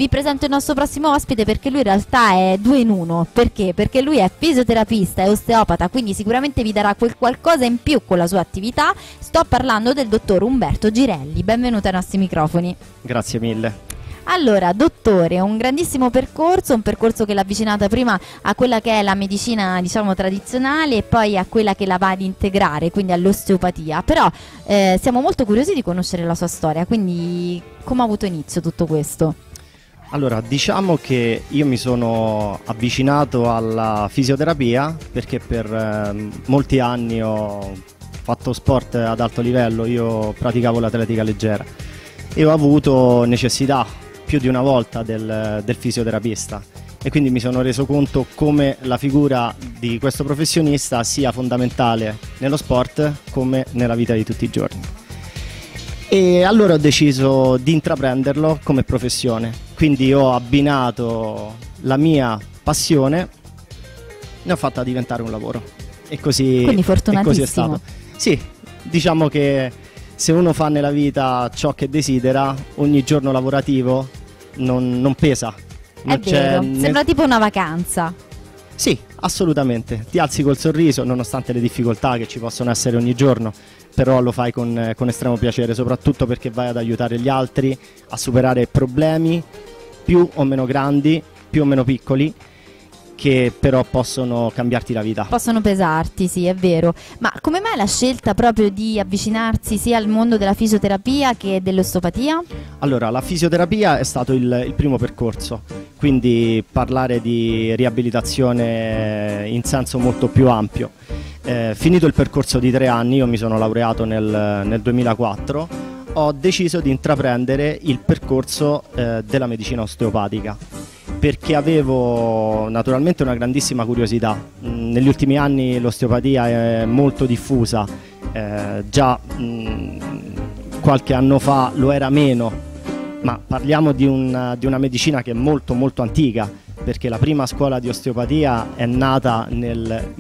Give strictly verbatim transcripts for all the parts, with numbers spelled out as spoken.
presento il nostro prossimo ospite, perché lui in realtà è due in uno. Perché? Perché lui è fisioterapista e osteopata, quindi sicuramente vi darà quel qualcosa in più con la sua attività. Sto parlando del dottor Umberto Girelli. Benvenuto ai nostri microfoni. Grazie mille. Allora, dottore, un grandissimo percorso, un percorso che l'ha avvicinata prima a quella che è la medicina, diciamo, tradizionale, e poi a quella che la va ad integrare, quindi all'osteopatia. Però eh, siamo molto curiosi di conoscere la sua storia, quindi come ha avuto inizio tutto questo? Allora, diciamo che io mi sono avvicinato alla fisioterapia perché per eh, molti anni ho fatto sport ad alto livello, io praticavo l'atletica leggera e ho avuto necessità più di una volta del, del fisioterapista, e quindi mi sono reso conto come la figura di questo professionista sia fondamentale nello sport come nella vita di tutti i giorni. E allora ho deciso di intraprenderlo come professione, quindi ho abbinato la mia passione, ne ho fatta diventare un lavoro, e così, quindi e così è stato. fortunatissimo. Sì, diciamo che se uno fa nella vita ciò che desidera, ogni giorno lavorativo non, non pesa. Non È vero, nel... sembra tipo una vacanza. Sì, assolutamente. Ti alzi col sorriso nonostante le difficoltà che ci possono essere ogni giorno, però lo fai con, con estremo piacere, soprattutto perché vai ad aiutare gli altri a superare problemi più o meno grandi, più o meno piccoli, che però possono cambiarti la vita. Possono pesarti, sì, è vero. Ma come mai la scelta proprio di avvicinarsi sia al mondo della fisioterapia che dell'osteopatia? Allora, la fisioterapia è stato il, il primo percorso, quindi parlare di riabilitazione in senso molto più ampio. Eh, finito il percorso di tre anni, io mi sono laureato nel, nel duemilaquattro, ho deciso di intraprendere il percorso eh, della medicina osteopatica, perché avevo naturalmente una grandissima curiosità. Mm, negli ultimi anni l'osteopatia è molto diffusa, eh, già mm, qualche anno fa lo era meno, ma parliamo di una, di una medicina che è molto molto antica, perché la prima scuola di osteopatia è nata nel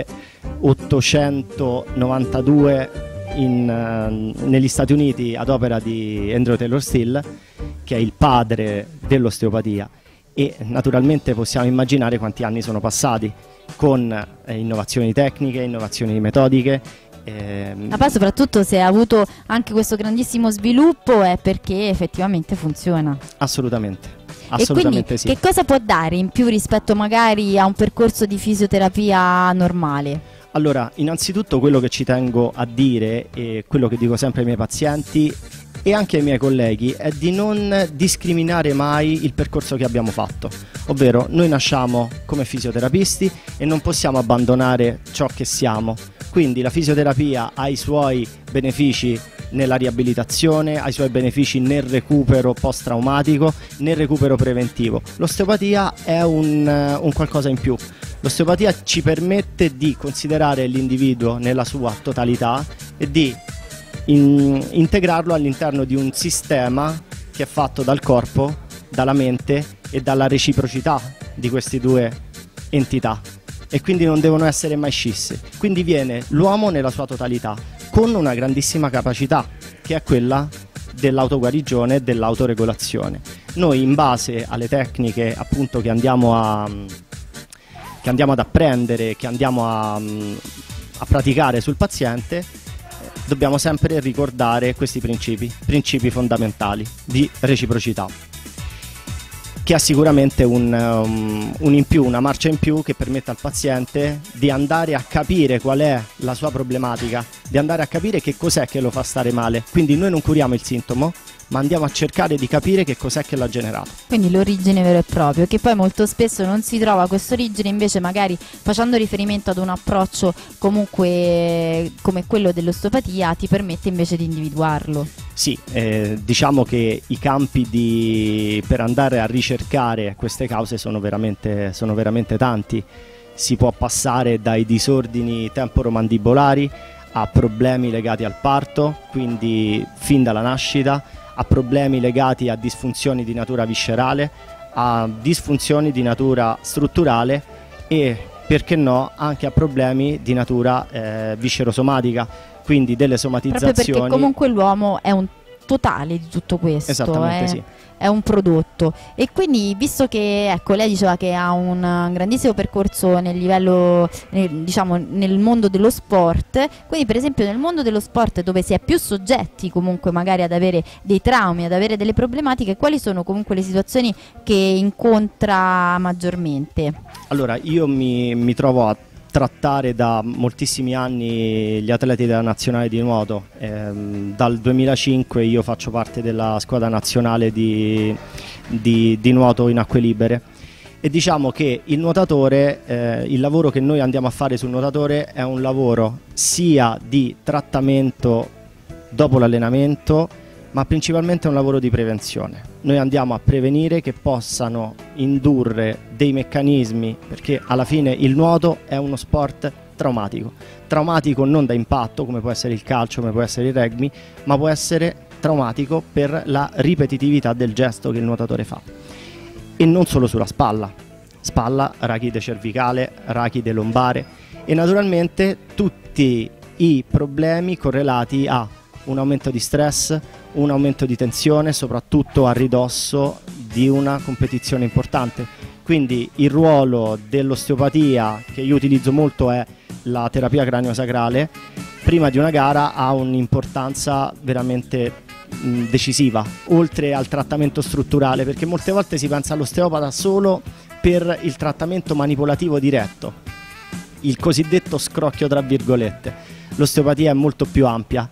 milleottocentonovantadue in, uh, negli Stati Uniti ad opera di Andrew Taylor Still, che è il padre dell'osteopatia. E naturalmente possiamo immaginare quanti anni sono passati con eh, innovazioni tecniche, innovazioni metodiche. Ehm... Ma poi soprattutto se ha avuto anche questo grandissimo sviluppo è perché effettivamente funziona. Assolutamente, assolutamente e quindi, sì. Che cosa può dare in più rispetto magari a un percorso di fisioterapia normale? Allora, innanzitutto quello che ci tengo a dire e quello che dico sempre ai miei pazienti e anche ai miei colleghi è di non discriminare mai il percorso che abbiamo fatto, ovvero noi nasciamo come fisioterapisti e non possiamo abbandonare ciò che siamo, quindi la fisioterapia ha i suoi benefici nella riabilitazione, ha i suoi benefici nel recupero post-traumatico, nel recupero preventivo. L'osteopatia è un, un qualcosa in più. L'osteopatia ci permette di considerare l'individuo nella sua totalità e di In, integrarlo all'interno di un sistema che è fatto dal corpo, dalla mente e dalla reciprocità di queste due entità, e quindi non devono essere mai scissi. Quindi viene l'uomo nella sua totalità con una grandissima capacità che è quella dell'autoguarigione e dell'autoregolazione. Noi, in base alle tecniche appunto che andiamo a che andiamo ad apprendere, che andiamo a, a praticare sul paziente, dobbiamo sempre ricordare questi principi, principi fondamentali di reciprocità, che è sicuramente un, um, un in più, una marcia in più che permette al paziente di andare a capire qual è la sua problematica, di andare a capire che cos'è che lo fa stare male. Quindi noi non curiamo il sintomo, ma andiamo a cercare di capire che cos'è che l'ha generato. Quindi l'origine vero e proprio, che poi molto spesso non si trova questa origine, invece magari facendo riferimento ad un approccio comunque come quello dell'osteopatia ti permette invece di individuarlo. Sì, eh, diciamo che i campi di, per andare a ricercare queste cause sono veramente, sono veramente tanti. Si può passare dai disordini temporomandibolari a problemi legati al parto, quindi fin dalla nascita, a problemi legati a disfunzioni di natura viscerale, a disfunzioni di natura strutturale e, perché no, anche a problemi di natura eh, viscerosomatica, quindi delle somatizzazioni. Proprio perché comunque l'uomo è un totale di tutto questo. Esattamente, è, sì. È un prodotto. tutto. E quindi, visto che ecco, lei diceva che ha un, un grandissimo percorso nel livello, nel, diciamo, nel mondo dello sport, quindi per esempio nel mondo dello sport dove si è più soggetti comunque magari ad avere dei traumi, ad avere delle problematiche, quali sono comunque le situazioni che incontra maggiormente? Allora, io mi, mi trovo a trattare da moltissimi anni gli atleti della nazionale di nuoto. Ehm, dal duemilacinque io faccio parte della squadra nazionale di, di, di nuoto in acque libere, e diciamo che il nuotatore, eh, il lavoro che noi andiamo a fare sul nuotatore è un lavoro sia di trattamento dopo l'allenamento, ma principalmente è un lavoro di prevenzione. Noi andiamo a prevenire che possano indurre dei meccanismi, perché alla fine il nuoto è uno sport traumatico. Traumatico non da impatto, come può essere il calcio, come può essere il rugby, ma può essere traumatico per la ripetitività del gesto che il nuotatore fa. E non solo sulla spalla. Spalla, rachide cervicale, rachide lombare e naturalmente tutti i problemi correlati a un aumento di stress, un aumento di tensione, soprattutto a ridosso di una competizione importante. Quindi il ruolo dell'osteopatia, che io utilizzo molto, è la terapia craniosacrale, prima di una gara ha un'importanza veramente mh, decisiva, oltre al trattamento strutturale, perché molte volte si pensa all'osteopata solo per il trattamento manipolativo diretto, il cosiddetto scrocchio tra virgolette. L'osteopatia è molto più ampia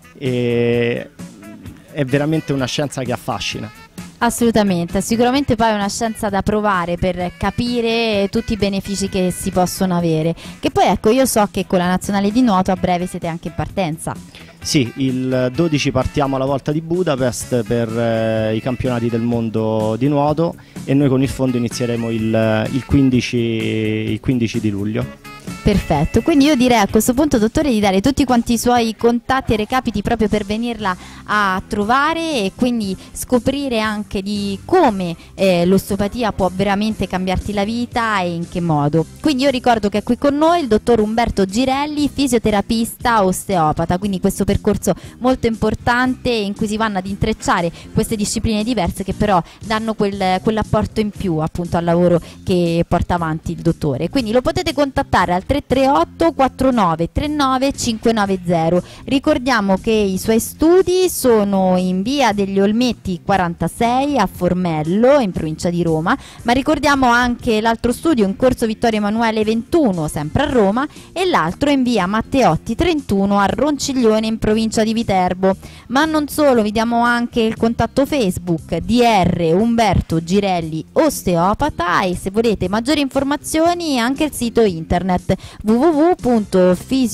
e è veramente una scienza che affascina. Assolutamente, sicuramente poi è una scienza da provare per capire tutti i benefici che si possono avere. Che poi ecco, io so che con la nazionale di nuoto a breve siete anche in partenza. Sì, il dodici partiamo alla volta di Budapest per eh, i campionati del mondo di nuoto, e noi con il fondo inizieremo il, il, quindici, il quindici di luglio. Perfetto, quindi io direi a questo punto, dottore, di dare tutti quanti i suoi contatti e recapiti proprio per venirla a trovare e quindi scoprire anche di come eh, l'osteopatia può veramente cambiarti la vita e in che modo. Quindi io ricordo che è qui con noi il dottor Umberto Girelli, fisioterapista osteopata, quindi questo percorso molto importante in cui si vanno ad intrecciare queste discipline diverse che però danno quel, quell'apporto in più appunto al lavoro che porta avanti il dottore. Quindi lo potete contattare al tre tre otto quattro nove tre nove cinque nove zero. Ricordiamo che i suoi studi sono in via degli Olmetti quarantasei a Formello in provincia di Roma, ma ricordiamo anche l'altro studio in corso Vittorio Emanuele ventuno sempre a Roma e l'altro in via Matteotti trentuno a Ronciglione in provincia di Viterbo. Ma non solo, vi diamo anche il contatto Facebook D R Umberto Girelli osteopata, e se volete maggiori informazioni anche il sito internet w w w punto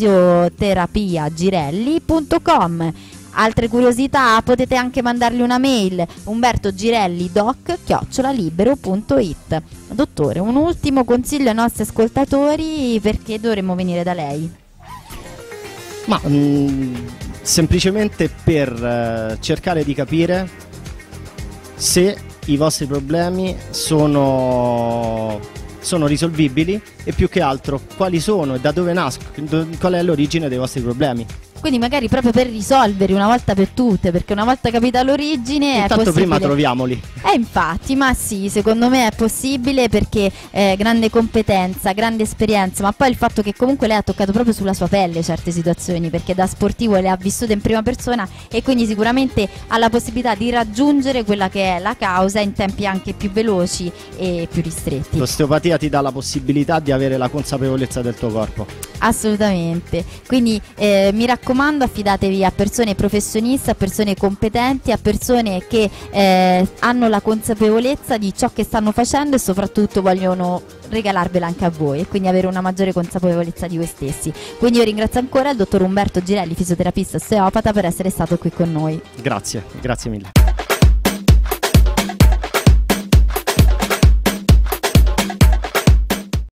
fisioterapiagirelli punto com. Altre curiosità potete anche mandargli una mail, umbertogirellidoc chiocciola libero punto it. Dottore, un ultimo consiglio ai nostri ascoltatori, perché dovremmo venire da lei? Ma mh, semplicemente per uh, cercare di capire se i vostri problemi sono sono risolvibili, e più che altro quali sono e da dove nascono, qual è l'origine dei vostri problemi. Quindi magari proprio per risolverli una volta per tutte, perché una volta capita l'origine è intanto possibile. Prima troviamoli. Eh infatti, ma sì, secondo me è possibile, perché eh, grande competenza, grande esperienza, ma poi il fatto che comunque lei ha toccato proprio sulla sua pelle certe situazioni, perché da sportivo le ha vissute in prima persona e quindi sicuramente ha la possibilità di raggiungere quella che è la causa in tempi anche più veloci e più ristretti. L'osteopatia ti dà la possibilità di avere la consapevolezza del tuo corpo. Assolutamente, quindi eh, mi raccomando, affidatevi a persone professioniste, a persone competenti, a persone che eh, hanno la consapevolezza di ciò che stanno facendo e soprattutto vogliono regalarvela anche a voi, e quindi avere una maggiore consapevolezza di voi stessi. Quindi io ringrazio ancora il dottor Umberto Girelli, fisioterapista osteopata, per essere stato qui con noi. Grazie, grazie mille.